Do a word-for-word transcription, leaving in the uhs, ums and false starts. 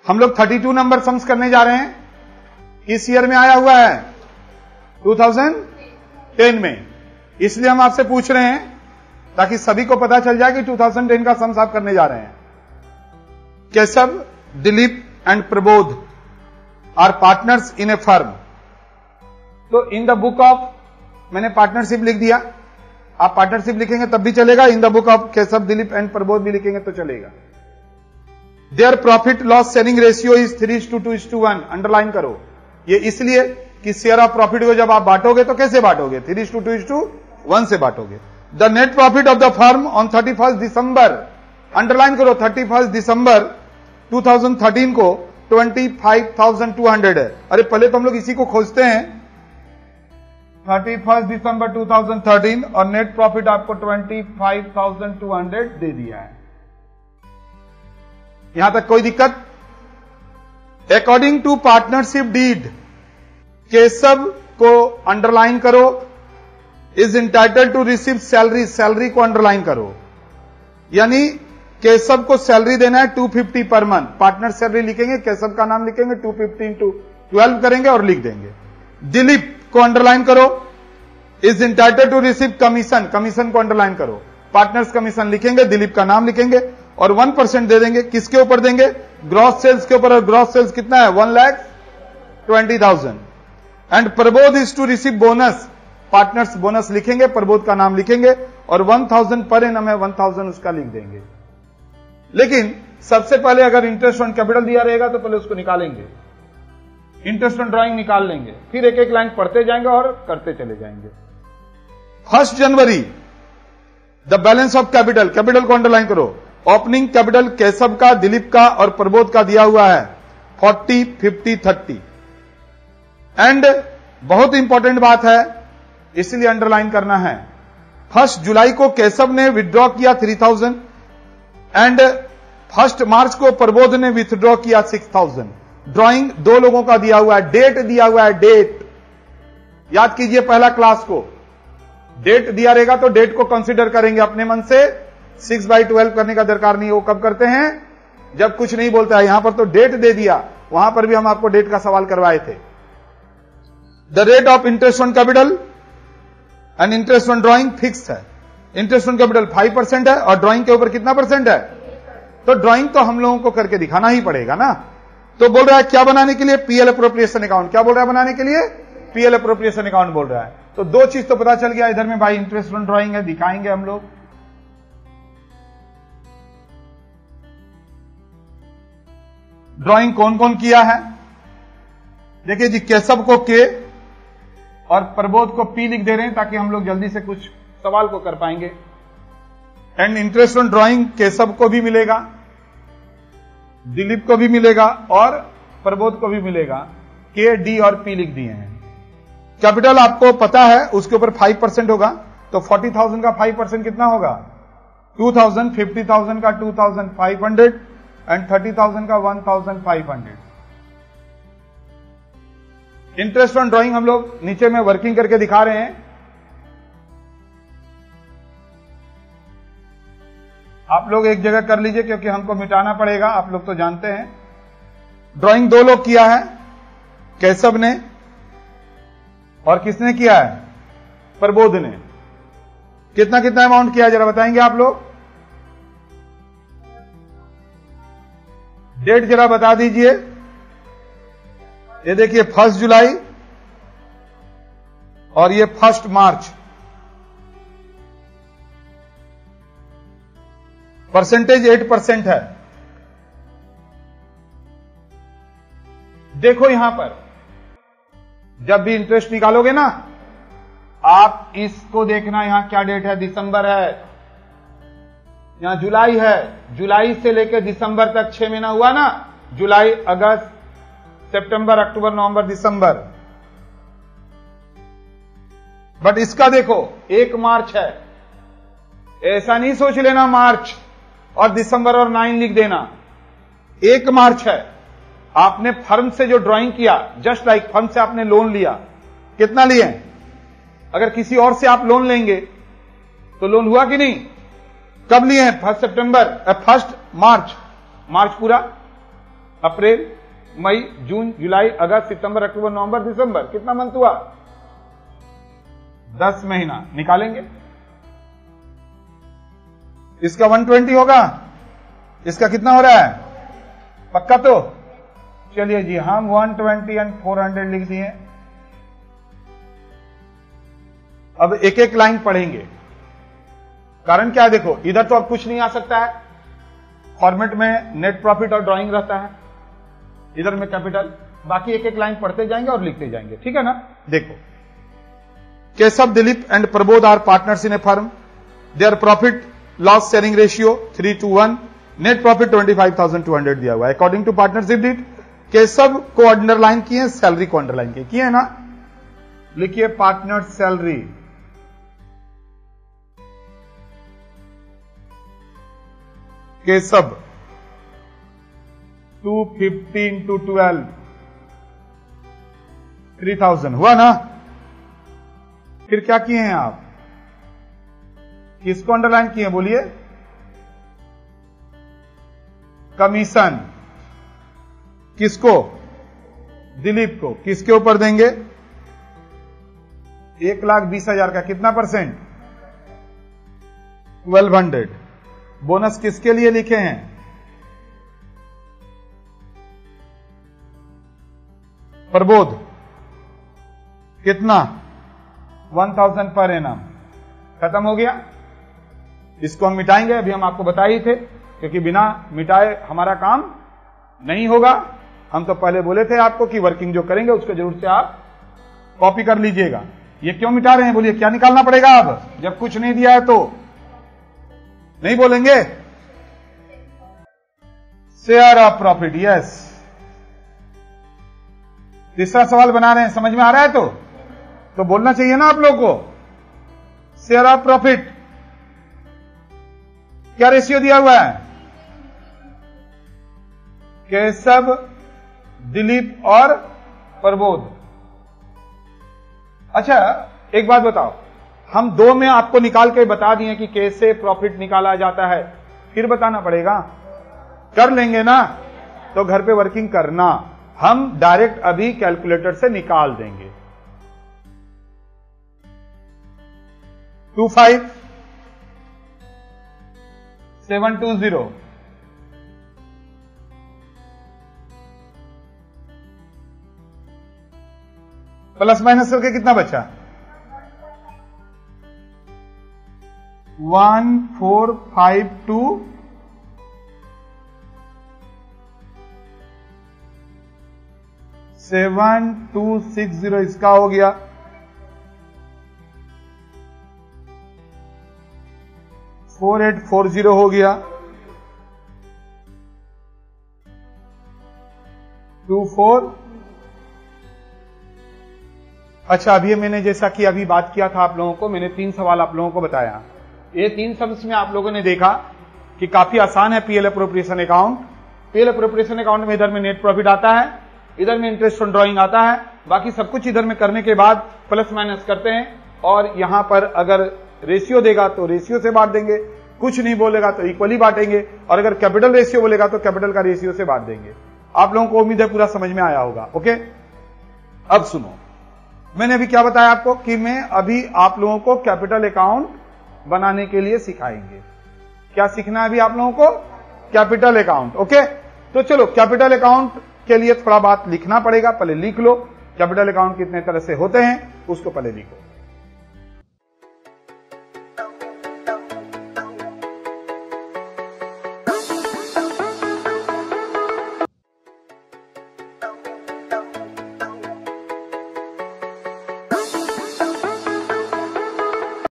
हम लोग बत्तीस नंबर सम्स करने जा रहे हैं, किस ईयर में आया हुआ है? दो हज़ार दस में। इसलिए हम आपसे पूछ रहे हैं ताकि सभी को पता चल जाए कि दो हज़ार दस का सम्स आप करने जा रहे हैं। Keshav, Dilip and Prabodh are partners in a firm. तो इन द बुक ऑफ, मैंने पार्टनरशिप लिख दिया, आप पार्टनरशिप लिखेंगे तब भी चलेगा, in the book of Keshav, Dilip and Prabodh भी लिखेंगे तो चलेगा। Their profit loss sharing ratio is three is to two is to one. Underline करो, ये इसलिए कि शेयर ऑफ प्रॉफिट को जब आप बांटोगे तो कैसे बांटोगे? Three is to two is to one से बांटोगे। The net profit of the firm on thirty first December, underline करो, thirty first December two thousand thirteen को twenty five thousand two hundred है। अरे पहले तो हम लोग इसी को खोजते हैं, thirty first December two thousand thirteen, और नेट प्रॉफिट आपको twenty five thousand two hundred दे दिया है। यहां तक कोई दिक्कत? According to partnership deed, Keshav को अंडरलाइन करो, is entitled to receive salary, salary को अंडरलाइन करो, यानी केशव को सैलरी देना है two fifty per month. Partner salary लिखेंगे, केशव का नाम लिखेंगे, टू फिफ्टी इंटू ट्वेल्व करेंगे और लिख देंगे। दिलीप को अंडरलाइन करो, is entitled to receive commission, commission को अंडरलाइन करो, पार्टनर्स कमीशन लिखेंगे, दिलीप का नाम लिखेंगे और वन परसेंट दे देंगे। किसके ऊपर देंगे? ग्रॉस सेल्स के ऊपर, और ग्रॉस सेल्स कितना है? One lakh twenty thousand. And Prabodh is to receive bonus, partners bonus लिखेंगे, प्रबोध का नाम लिखेंगे और वन थाउजेंड पर एनम है, वन थाउजेंड उसका लिख देंगे। लेकिन सबसे पहले अगर इंटरेस्ट ऑन कैपिटल दिया रहेगा तो पहले उसको निकालेंगे, इंटरेस्ट ऑन ड्राइंग निकाल लेंगे, फिर एक एक लाइन पढ़ते जाएंगे और करते चले जाएंगे। First January the balance of capital, capital को अंडरलाइन करो। ओपनिंग कैपिटल केशव का, दिलीप का और प्रबोध का दिया हुआ है फोर्टी, फिफ्टी, थर्टी। एंड बहुत इंपॉर्टेंट बात है इसलिए अंडरलाइन करना है, फर्स्ट जुलाई को केशव ने विथड्रॉ किया three thousand and first March को प्रबोध ने विथड्रॉ किया सिक्स थाउजेंड। ड्राइंग दो लोगों का दिया हुआ है, डेट दिया हुआ है, डेट याद कीजिए पहला क्लास को, डेट दिया रहेगा तो डेट को कंसीडर करेंगे अपने मन से, सिक्स बाई ट्वेल्व करने का दरकार नहीं है। वो कब करते हैं? जब कुछ नहीं बोलता है। यहां पर तो डेट दे दिया, वहां पर भी हम आपको डेट का सवाल करवाए थे। The rate of interest on capital and interest on drawing fix है। Interest on capital five percent है और ड्राइंग के ऊपर कितना परसेंट है? तो ड्राइंग तो हम लोगों को करके दिखाना ही पड़ेगा ना। तो बोल रहा है क्या बनाने के लिए? PL appropriation account. क्या बोल रहा है बनाने के लिए? पीएल अप्रोप्रिएशन अकाउंट बोल रहा है। तो दो चीज तो पता चल गया इधर में भाई, इंटरेस्ट ऑन ड्राइंग है, दिखाएंगे हम लोग। ड्राइंग कौन कौन किया है? देखिए जी, केशव को के और प्रबोध को पी लिख दे रहे हैं ताकि हम लोग जल्दी से कुछ सवाल को कर पाएंगे। And interest on drawing Keshav को भी मिलेगा, दिलीप को भी मिलेगा और प्रबोध को भी मिलेगा। के, डी और पी लिख दिए हैं। कैपिटल आपको पता है उसके ऊपर फाइव परसेंट होगा, तो फोर्टी थाउजेंड का फाइव परसेंट कितना होगा? टू थाउजेंड, फिफ्टी थाउजेंड का two thousand five hundred and thirty thousand का one thousand five hundred. Interest on drawing हम लोग नीचे में वर्किंग करके दिखा रहे हैं। आप लोग एक जगह कर लीजिए क्योंकि हमको मिटाना पड़ेगा, आप लोग तो जानते हैं। ड्राइंग दो लोग किया है, केशव ने और किसने किया है? प्रबोध ने। कितना कितना अमाउंट किया जरा बताएंगे आप लोग? डेट जरा बता दीजिए। ये देखिए फर्स्ट जुलाई और ये first March. Percentage eight percent है। देखो यहां पर जब भी इंटरेस्ट निकालोगे ना, आप इसको देखना, यहां क्या डेट है? दिसंबर है, यहां जुलाई है। जुलाई से लेकर दिसंबर तक छह महीना हुआ ना, जुलाई, अगस्त, सितंबर, अक्टूबर, नवंबर, दिसंबर। बट इसका देखो एक मार्च है। ऐसा नहीं सोच लेना मार्च और दिसंबर और नाइन लिख देना, एक मार्च है। आपने फर्म से जो ड्राइंग किया, जस्ट लाइक फर्म से आपने लोन लिया, कितना लिए? अगर किसी और से आप लोन लेंगे तो लोन हुआ कि नहीं? कब लिए हैं? फर्स्ट सितंबर, फर्स्ट मार्च, मार्च पूरा, अप्रैल, मई, जून, जुलाई, अगस्त, सितंबर, अक्टूबर, नवंबर, दिसंबर, कितना मंथ हुआ? दस महीना निकालेंगे। इसका एक सौ बीस होगा, इसका कितना हो रहा है? पक्का तो? चलिए जी, हम एक सौ बीस एंड चार सौ लिख दिए। अब एक एक लाइन पढ़ेंगे। कारण क्या है, देखो इधर तो अब कुछ नहीं आ सकता है, फॉर्मेट में नेट प्रॉफिट और ड्राइंग रहता है, इधर में कैपिटल, बाकी एक एक लाइन पढ़ते जाएंगे और लिखते जाएंगे, ठीक है ना। देखो, Keshav, Dilip and Prabodh are partners in a firm, their profit loss sharing ratio three two one, net profit twenty five thousand two hundred दिया हुआ है। According to partnership deed, Keshav को अंडरलाइन किए, सैलरी को अंडरलाइन किए, किए ना, लिखिए partner salary, Keshav two fifty into twelve, three thousand हुआ ना। फिर क्या किए हैं आप, किसको अंडरलाइन किए बोलिए? कमीशन, किसको? दिलीप को। किसके ऊपर देंगे? एक लाख बीस हजार का कितना परसेंट? Twelve hundred. बोनस किसके लिए लिखे हैं? प्रबोध, कितना? One thousand per annum. खत्म हो गया। इसको हम मिटाएंगे, अभी हम आपको बताए ही थे, क्योंकि बिना मिटाए हमारा काम नहीं होगा। हम तो पहले बोले थे आपको कि वर्किंग जो करेंगे उसको जरूर से आप कॉपी कर लीजिएगा। ये क्यों मिटा रहे हैं बोलिए? क्या निकालना पड़ेगा अब, जब कुछ नहीं दिया है तो? नहीं बोलेंगे? Share of profit, yes. तीसरा सवाल बना रहे हैं, समझ में आ रहा है? तो तो बोलना चाहिए ना आप लोगों को। शेयर ऑफ प्रॉफिट क्या रेशियो दिया हुआ है? केशव, दिलीप और प्रबोध। अच्छा एक बात बताओ, हम दो में आपको निकाल के बता दिए कि कैसे प्रॉफिट निकाला जाता है, फिर बताना पड़ेगा? कर लेंगे ना, तो घर पे वर्किंग करना, हम डायरेक्ट अभी कैलकुलेटर से निकाल देंगे। Two five seven two zero plus minus करके कितना बचा? One four five two seven two six zero, इसका हो गया। फोर एट फोर जीरो हो गया। Two four. अच्छा अभी मैंने जैसा कि अभी बात किया था आप लोगों को, मैंने तीन सवाल आप लोगों को बताया। ये तीन सब्स में आप लोगों ने देखा कि काफी आसान है PL appropriation account. PL appropriation account में इधर में नेट प्रॉफिट आता है, इधर में इंटरेस्ट ऑन ड्राइंग आता है, बाकी सब कुछ इधर में करने के बाद प्लस माइनस करते हैं, और यहां पर अगर रेशियो देगा तो रेशियो से बांट देंगे, कुछ नहीं बोलेगा तो इक्वली बांटेंगे, और अगर कैपिटल रेशियो बोलेगा तो कैपिटल का रेशियो से बांट देंगे। आप लोगों को उम्मीद है पूरा समझ में आया होगा। ओके, अब सुनो, मैंने अभी क्या बताया आपको कि मैं अभी आप लोगों को कैपिटल अकाउंट बनाने के लिए सिखाएंगे। क्या सीखना है अभी आप लोगों को? Capital account. ओके, तो चलो कैपिटल अकाउंट के लिए थोड़ा बात लिखना पड़ेगा, पहले लिख लो। कैपिटल अकाउंट कितने तरह से होते हैं उसको पहले लिखो।